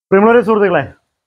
പ്രിയമുള്ളവരെ സുഹൃത്തുക്കളെ,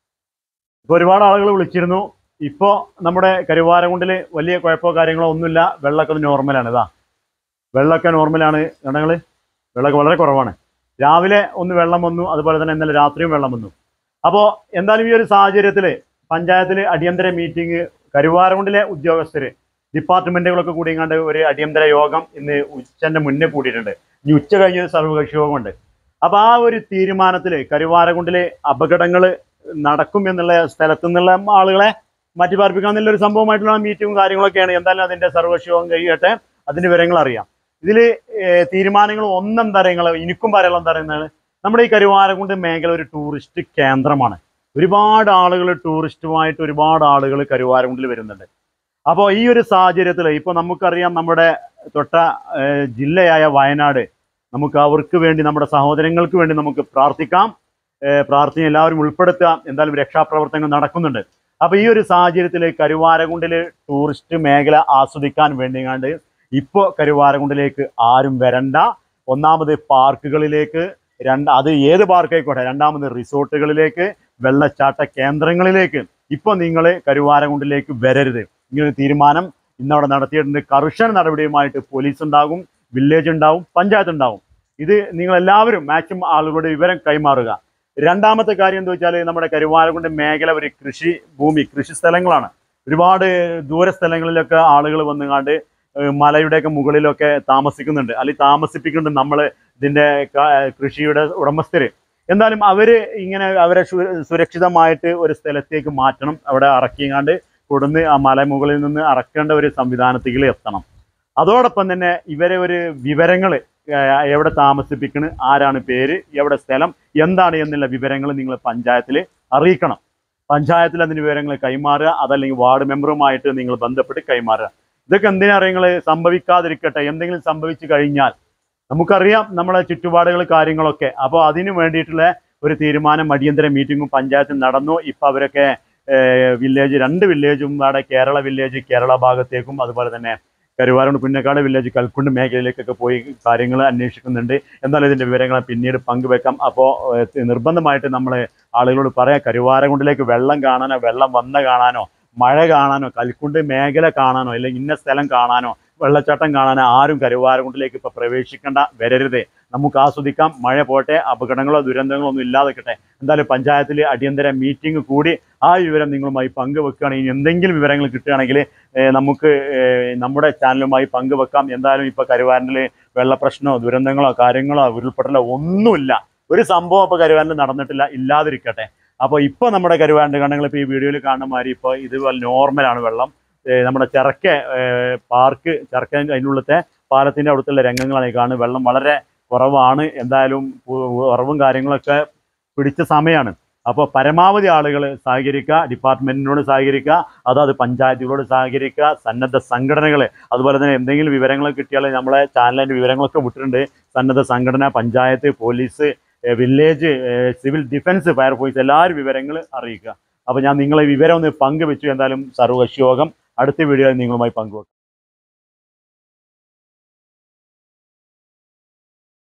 ഇപ്പോൾ ഒരുപാട് ആളുകൾ വിളിച്ചിരുന്നു. ഇപ്പോൾ നമ്മുടെ കരുവാരകുണ്ടിൽ വലിയ കുഴപ്പമോ കാര്യങ്ങളോ ഒന്നുമില്ല. വെള്ളമൊക്കെ നോർമലാണ്. വെള്ളമൊക്കെ നോർമലാണ്. ഞങ്ങൾ വെള്ളമൊക്കെ വളരെ കുറവാണ്. രാവിലെ ഒന്ന് വെള്ളം വന്നു, അതുപോലെ തന്നെ ഇന്നലെ രാത്രിയും വെള്ളം വന്നു. അപ്പോൾ എന്തായാലും ഈ ഒരു സാഹചര്യത്തിൽ പഞ്ചായത്തിൽ അടിയന്തര മീറ്റിംഗ്, കരുവാരകുണ്ടിലെ ഉദ്യോഗസ്ഥർ ഡിപ്പാർട്ട്മെൻറ്റുകളൊക്കെ കൂടിയങ്ങാണ്ട് ഒരു അടിയന്തര യോഗം ഇന്ന് ഉച്ചൻ്റെ മുന്നേ കൂടിയിട്ടുണ്ട്. ഇനി ഉച്ച കഴിഞ്ഞൊരു സർവകക്ഷി യോഗമുണ്ട്. അപ്പോൾ ആ ഒരു തീരുമാനത്തിൽ കരുവാരകുണ്ടിലെ അപകടങ്ങൾ നടക്കും എന്നുള്ള സ്ഥലത്തു നിന്നുള്ള ആളുകളെ മാറ്റി പാർപ്പിക്കാന്നുള്ള ഒരു സംഭവമായിട്ടുള്ള മീറ്റിങ്ങും കാര്യങ്ങളൊക്കെയാണ്. എന്തായാലും അതിൻ്റെ സർവകക്ഷി യോഗം കഴിയട്ടെ, അതിൻ്റെ വിവരങ്ങൾ അറിയാം. ഇതിൽ തീരുമാനങ്ങൾ ഒന്നെന്താ പറയുക, എനിക്കും പറയാനുള്ള എന്താ പറയുന്നത്, നമ്മുടെ ഈ കരുവാരകുണ്ട് മേഖല ഒരു ടൂറിസ്റ്റ് കേന്ദ്രമാണ്. ഒരുപാട് ആളുകൾ ടൂറിസ്റ്റുമായിട്ട് ഒരുപാട് ആളുകൾ കരുവാരകുണ്ടിൽ വരുന്നുണ്ട്. അപ്പോൾ ഈ ഒരു സാഹചര്യത്തിൽ ഇപ്പോൾ നമുക്കറിയാം, നമ്മുടെ തൊട്ട ജില്ലയായ വയനാട്, നമുക്ക് അവർക്ക് വേണ്ടി, നമ്മുടെ സഹോദരങ്ങൾക്ക് വേണ്ടി നമുക്ക് പ്രാർത്ഥിക്കാം. പ്രാർത്ഥന എല്ലാവരും ഉൾപ്പെടുത്തുക. എന്തായാലും രക്ഷാപ്രവർത്തനങ്ങൾ നടക്കുന്നുണ്ട്. അപ്പോൾ ഈ ഒരു സാഹചര്യത്തിൽ കരുവാരകുണ്ടിൽ ടൂറിസ്റ്റ് മേഖല ആസ്വദിക്കാൻ വേണ്ടിയാണ്ട് ഇപ്പോൾ കരുവാരകുണ്ടിലേക്ക് ആരും വരണ്ട. ഒന്നാമത് പാർക്കുകളിലേക്ക്, അത് ഏത് പാർക്കായിക്കോട്ടെ, രണ്ടാമത് റിസോർട്ടുകളിലേക്ക്, വെള്ളച്ചാട്ട കേന്ദ്രങ്ങളിലേക്ക് ഇപ്പോൾ നിങ്ങൾ കരുവാരകുണ്ടിലേക്ക് വരരുത്. ഇങ്ങനൊരു തീരുമാനം ഇന്നവിടെ നടത്തിയിട്ടുണ്ട്. കർശന നടപടിയുമായിട്ട് പോലീസ് ഉണ്ടാകും, വില്ലേജ് ഉണ്ടാവും, പഞ്ചായത്ത് ഉണ്ടാവും. ഇത് നിങ്ങളെല്ലാവരും മാക്സിമം ആളുകളുടെ വിവരം കൈമാറുക. രണ്ടാമത്തെ കാര്യം എന്താ വെച്ചാൽ, നമ്മുടെ കരുവാരകുണ്ട് മേഖല ഒരു കൃഷി ഭൂമി, കൃഷി സ്ഥലങ്ങളാണ്. ഒരുപാട് ദൂര സ്ഥലങ്ങളിലൊക്കെ ആളുകൾ വന്നുകാണ്ട് മലയുടെയൊക്കെ മുകളിലൊക്കെ താമസിക്കുന്നുണ്ട്, അല്ലെങ്കിൽ താമസിപ്പിക്കുന്നുണ്ട് നമ്മൾ ഇതിൻ്റെ കൃഷിയുടെ ഉടമസ്ഥർ. എന്തായാലും അവർ ഇങ്ങനെ അവരെ സുരക്ഷിതമായിട്ട് ഒരു സ്ഥലത്തേക്ക് മാറ്റണം. അവിടെ ഇറക്കിങ്ങാണ്ട് കൊടുന്ന് ആ മലമുകളിൽ നിന്ന് ഇറക്കേണ്ട ഒരു സംവിധാനത്തിൽ എത്തണം. അതോടൊപ്പം തന്നെ ഇവരെ ഒരു വിവരങ്ങൾ, എവിടെ താമസിപ്പിക്കണം, ആരാണ് പേര്, എവിടെ സ്ഥലം, എന്താണ് എന്നുള്ള വിവരങ്ങൾ നിങ്ങൾ പഞ്ചായത്തിൽ അറിയിക്കണം. പഞ്ചായത്തിൽ അതിന് വിവരങ്ങൾ കൈമാറുക, അതല്ലെങ്കിൽ വാർഡ് മെമ്പറുമായിട്ട് നിങ്ങൾ ബന്ധപ്പെട്ട് കൈമാറുക. ഇതൊക്കെ എന്തിനാ നിങ്ങൾ സംഭവിക്കാതിരിക്കട്ടെ. എന്തെങ്കിലും സംഭവിച്ചു കഴിഞ്ഞാൽ നമുക്കറിയാം നമ്മളെ ചുറ്റുപാടുകൾ കാര്യങ്ങളൊക്കെ. അപ്പോൾ അതിന് വേണ്ടിയിട്ടുള്ള ഒരു തീരുമാനം, അടിയന്തര മീറ്റിങ്ങും പഞ്ചായത്തിൽ നടന്നു. ഇപ്പോൾ അവരൊക്കെ വില്ലേജ്, 2 വില്ലേജും അവിടെ, കേരള വില്ലേജ് കേരള ഭാഗത്തേക്കും, അതുപോലെ തന്നെ കരുവാരകുണ്ട് പുന്നക്കാട് വില്ലേജ് കൽക്കുണ്ട് മേഖലയിലേക്കൊക്കെ പോയി കാര്യങ്ങൾ അന്വേഷിക്കുന്നുണ്ട്. എന്നാലും ഇതിൻ്റെ വിവരങ്ങൾ പിന്നീട് പങ്കുവെക്കാം. അപ്പോൾ നിർബന്ധമായിട്ട് നമ്മൾ ആളുകളോട് പറയാം, കരുവാരകുണ്ടിലേക്ക് വെള്ളം കാണാനോ, വെള്ളം വന്ന കാണാനോ, മഴ കാണാനോ, കൽക്കുണ്ട് മേഖല കാണാനോ, അല്ലെങ്കിൽ ഇന്ന സ്ഥലം കാണാനോ, വെള്ളച്ചാട്ടം കാണാനോ ആരും കരുവാരകുണ്ടിലേക്ക് ഇപ്പോൾ പ്രവേശിക്കേണ്ട, വരരുത്. നമുക്ക് ആസ്വദിക്കാം. മഴ പോട്ടെ, അപകടങ്ങളോ ദുരന്തങ്ങളോ ഒന്നും ഇല്ലാതെക്കട്ടെ. എന്തായാലും പഞ്ചായത്തിൽ അടിയന്തര മീറ്റിംഗ് കൂടി ആ വിവരം നിങ്ങളുമായി പങ്കുവെക്കുകയാണെങ്കിൽ, എന്തെങ്കിലും വിവരങ്ങൾ കിട്ടുകയാണെങ്കിൽ നമുക്ക് നമ്മുടെ ചാനലുമായി പങ്കുവെക്കാം. എന്തായാലും ഇപ്പോൾ കരുവാരനിൽ വെള്ളപ്രശ്നമോ ദുരന്തങ്ങളോ കാര്യങ്ങളോ ഉരുൾപൊട്ടലോ ഒന്നുമില്ല. ഒരു സംഭവം ഇപ്പോൾ കരുവാരനിൽ നടന്നിട്ടില്ല, ഇല്ലാതിരിക്കട്ടെ. അപ്പോൾ ഇപ്പോൾ നമ്മുടെ കരുവാരൻ്റെ കണ്ണുകൾ ഇപ്പോൾ ഈ വീഡിയോയിൽ കാണുന്ന മാതിരി ഇപ്പോൾ ഇതുപോലെ നോർമലാണ് വെള്ളം. നമ്മുടെ ചിറക്ക പാർക്ക്, ചിറക്ക അതിനുള്ളത്തെ പാലത്തിൻ്റെ അവിടുത്തെ രംഗങ്ങളാണ് ഈ കാണുന്നത്. വെള്ളം വളരെ കുറവാണ്. എന്തായാലും കുറവും കാര്യങ്ങളൊക്കെ പിടിച്ച സമയമാണ്. അപ്പോൾ പരമാവധി ആളുകൾ സഹകരിക്കുക, ഡിപ്പാർട്ട്മെൻറ്റിനോട് സഹകരിക്കുക, അതായത് പഞ്ചായത്തുകളോട് സഹകരിക്കുക, സന്നദ്ധ സംഘടനകൾ, അതുപോലെ തന്നെ എന്തെങ്കിലും വിവരങ്ങൾ കിട്ടിയാൽ നമ്മളെ ചാനലിൻ്റെ വിവരങ്ങളൊക്കെ വിട്ടിട്ടുണ്ട്. സന്നദ്ധ സംഘടന, panchayat, police, village, civil defence, fire force, എല്ലാവരും വിവരങ്ങൾ അറിയിക്കുക. അപ്പോൾ ഞാൻ നിങ്ങളെ വിവരം ഒന്ന് പങ്കുവെച്ചു. എന്തായാലും സർവകക്ഷി യോഗം അടുത്ത വീഡിയോയിൽ നിങ്ങളുമായി പങ്കുവെക്കും.